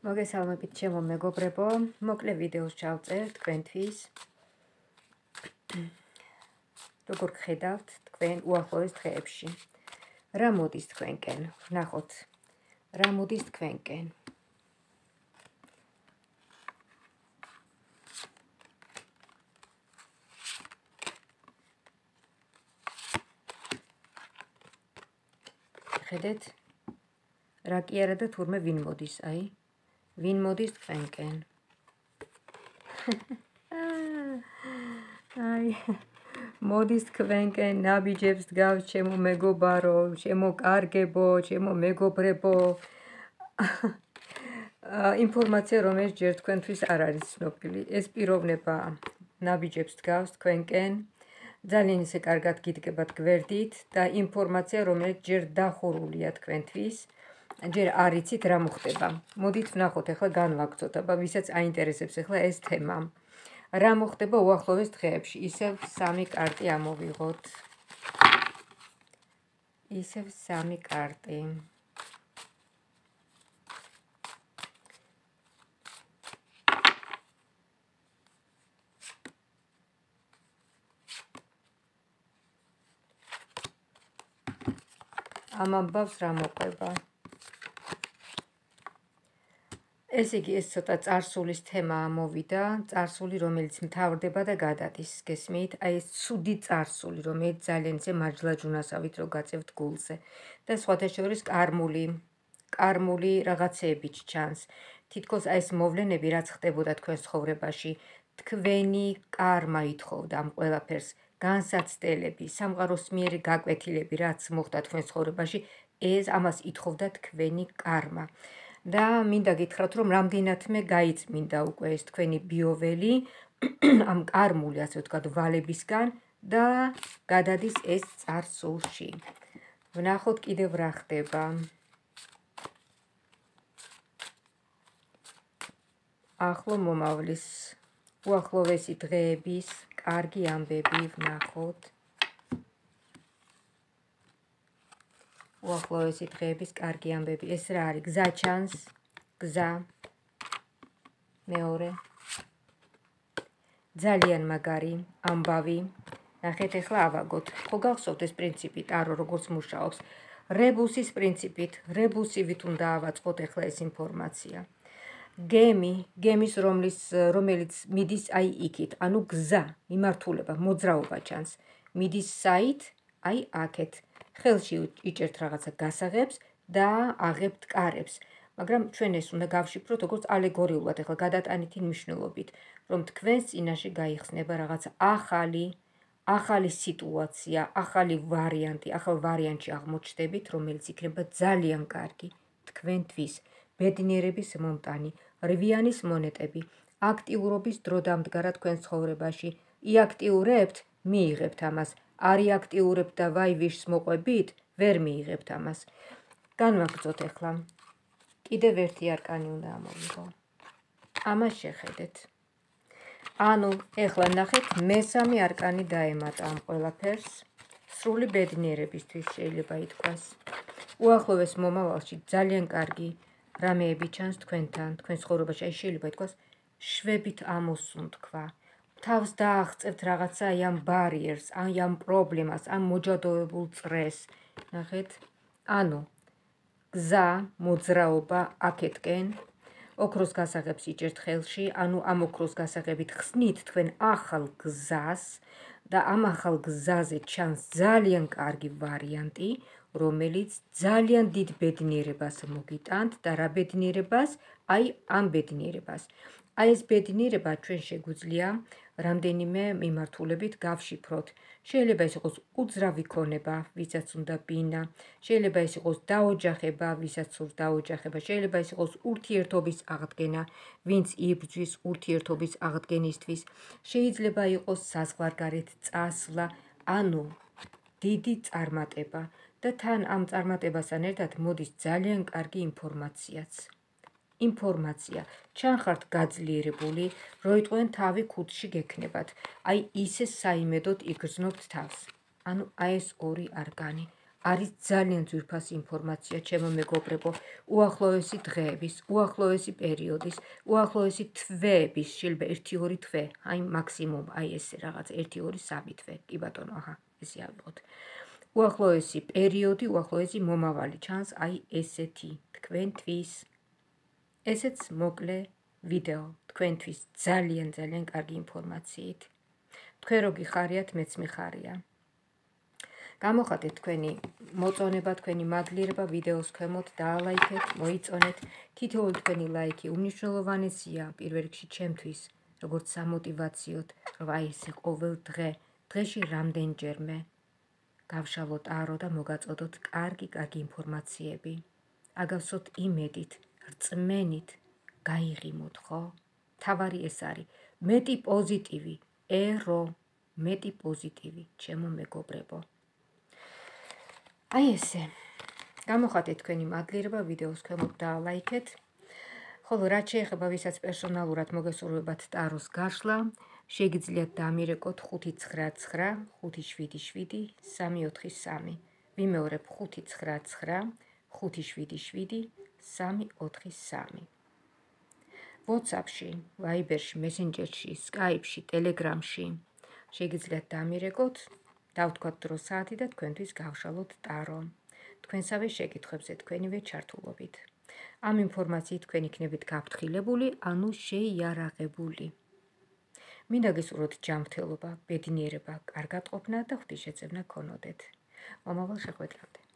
მოგესალმებით ჩემო მეგობრებო, მოკლე ვიდეოს ჩავწერთ თქვენთვის. როგორ გხედავთ თქვენ უახლოეს დღეებში? რა მოდის თქვენკენ? ვნახოთ, რა მოდის თქვენკენ? ხედეთ, რა კი არა და თურმე ვინ მოდის, აი? ვინ მოდის თქვენკენ? აი, მოდის თქვენკენ ნაბიჯებს დგავს ჩემო მეგობარო, ჩემო კარგებო, ჩემო მეგობრებო. ინფორმაცია, რომელიც ჯერ თქვენთვის არ არის ცნობილი. ეს პიროვნება ნაბიჯებს დგავს თქვენკენ. ძალიან ისე კარგად გიდგებათ გვერდით და ინფორმაცია, რომელიც ჯერ დახურულია თქვენთვის. ჯერ არ იცით რა მოხდება. მოდით ვნახოთ ახლა განვაგრძოთ, აბა ვისაც აინტერესებს ახლა ეს თემა. რა მოხდება უახლოეს დღეებში? ისევ 3 კარტი ამოვიღოთ. ისევ 3 კარტი. ამ ამბავს რა მოყვება? ესე იგი, ეს ცოტა წარსულის თემა მოვიდა, წარსული, რომელიც მთავრდება და გადადის, გესმით? აი ეს ცუდი წარსული, რომელიც ძალიან ისე მარჯლაჯუნასავით რო გაწევთ გულზე. და სხვათა შორის კარმული რაღაცეებიც ჩანს. თითქოს აი ეს მოვლენები, რაც ხდებოდა თქვენს ცხოვრებაში, თქვენი კარმა ითხოვდა ამ ყველაფერს, განსაცდელები, სამყაროსმიერი გაკვეთილები, რაც მოხდა თქვენს ცხოვრებაში, ამას ითხოვდა თქვენი კარმა. და მინდა გითხრათ, რომ რამდენადმე გაიწმინდა უკვე ეს თქვენი ბიოველი ამ კარმული, ასე ვთქვათ, ვალებისგან და გადადის ეს წარსულში. ვნახოთ კიდევ რა ხდება. ახლო მომავლის, უახლოვესი დღეების კარგი ამბები ვნახოთ. უახლოესი დღეების კარგი ამბები. ეს რა არის? გზა ჩანს, გზა. მეორე. ძალიან მაგარი ამბავი. ნახეთ, ახლა ავაგოთ. ხო გახსოვთ ეს პრინციპი, ტარო როგორც მუშაობს? რებუსის პრინციპით, რებუსივით უნდა ავაწყოთ ახლა ეს ინფორმაცია. გემის რომელიც მიდის აი იქით, ანუ გზა, მიმართულება, მოძრაობა ჩანს. მიდის საით? აი აქეთ. ხელში იჭერთ რაღაცა გასაღებს და აღებთ კარებს. მაგრამ ჩვენ ეს უნდა გავშიფროთ როგორც ალეგორიულად, ახლა გადატანითი მნიშვნელობით, რომ თქვენს წინაშე გაიხსნება რაღაცა ახალი სიტუაცია, ახალი ვარიანტი, ახალ ვარიანტში აღმოჩნდებით, რომელიც იქნება ძალიან კარგი თქვენთვის. ბედნიერების მომტანი, რვიანის მონეტები, აქტიურობის დრო დამდგარა თქვენს ცხოვრებაში. იაქტიურებთ, მიიღებთ ამას. არ იაქტიურებთ და ვაი ვიშს მოყვებით, ვერ მიიღებთ ამას. განვაგრძოთ ახლა. კიდევ ერთი არკანი უნდა ამოვიღო. ამას შეხედეთ. ანუ, ახლა ნახეთ, მესამე არკანი დაემატა ამ ყველაფერს. სრული ბედნიერებისთვის შეიძლება ითქვას. უახლოეს მომავალში ძალიან კარგი რამეები ჩანს თქვენთან, თქვენს ცხოვრებაში, აი შეიძლება ითქვას, შვებით ამოსუნთქვა. თავს დააღწევთ რაღაცა ამ ბარიერს, ამ პრობლემას, ამ მოჯადოებულ წრეს. ნახეთ, ანუ გზა, მოძრაობა აქეთკენ, ოქროს გასაღებს იჭერთ ხელში, ანუ ამ ოქროს გასაღებით ხსნით თქვენ ახალ გზას და ამ ახალ გზაზე ჩანს ძალიან კარგი ვარიანტი, რომელიც ძალიან დიდ ბედნიერებას მოგიტანთ და რა ბედნიერებას? აი ამ ბედნიერებას. აი ეს ბედნიერება ჩვენ შეგვიძლია რამდენიმე მიმართულებით გავშიფროთ. შეიძლება ეს იყოს უძრავი ქონება, ვისაც უნდა ბინა, შეიძლება ეს იყოს დაოჯახება, ვისაც სურს დაოჯახება, შეიძლება ეს იყოს ურთიერთობის აღდგენა, ვინც იბრძვის ურთიერთობის აღდგენისთვის, შეიძლება იყოს საზღვარგარეთ წასვლა, ანუ დიდი წარმატება და თან ამ წარმატებასთან ერთად მოდის ძალიან კარგი ინფორმაციაც. ინფორმაცია, ჩანხართ გაძლიერებული, როიტყვენ თავი ქუდში გექნებათ. აი ისე საიმედოდ იგრძნობთ თავს. ანუ აი ეს ორი არკანი. არის ძალიან ძვირფასი ინფორმაცია, ჩემო მეგობრებო, უახლოესი დღეების, უახლოესი პერიოდის, უახლოესი თვეების, შეიძლება 1-2 თვე, აი მაქსიმუმ, აი ესე რაღაც 1-2-3 თვე, კი ბატონო, აჰა, ესე ავიღოთ. უახლოესი პერიოდი, უახლოესი მომავალი ჩანს, აი ესეთი თქვენთვის. ესეც მოკლე ვიდეო თქვენთვის ძალიან კარგი ინფორმაციით. თქვენ რო გიხარიათ, მეც მიხარია. გამოხატეთ თქვენი მოწონება, თქვენი მადლიერება ვიდეოს ქვემოთ, დაალაიქეთ, მოიწონეთ. თითოეული თქვენი ლაიქი უმნიშვნელოვანესია პირველ რიგში ჩემთვის, როგორც სამოტივაციოდ, რომ აი ესე ყოველ დღეში რამდენჯერმე გავშალოთ არო და მოგაწოდოთ კარგი ინფორმაციები. აგავსოთ იმედით, რწმენით, გაიღიმოთ, ხო? თავარი ეს არის, მეტი პოზიტივი, მეტი პოზიტივი, ჩემო მეგობრებო. აი ესე, გამოხატეთ თქვენი მადლიერება ვიდეოს ქვემოთ დაალაიქეთ. ხოლო რაც შეეხება ვისაც პერსონალურად მოგესურვებათ ტაროს გაშლა, შეგიძლიათ დამირეკოთ 599 577 343. ვიმეორებ 599 577 343. WhatsApp-ში, Viber-ში, Messenger-ში, Skype-ში, Telegram-ში შეგიძლიათ დამირეკოთ, დავთქვათ დრო საათი და თქვენთვის გავშალოთ ტარო. თქვენსავე შეკითხვებზე თქვენივე ჩართულობით. ამ ინფორმაციით თქვენ იქნებით გაფრთხილებული, ანუ შეიარაღებული. მინდა გესურვოთ ჯანმრთელობა, ბედნიერება, კარგად ყოფნა და ღვთისშეწევნა გქონოდეთ. მომავალ შეხვედრამდე.